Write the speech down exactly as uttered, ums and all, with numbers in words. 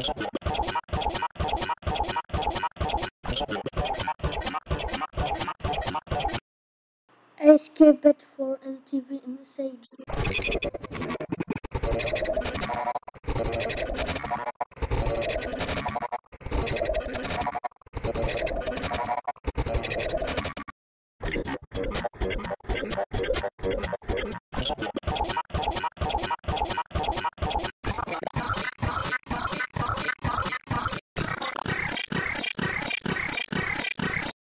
I skip it for L T V message.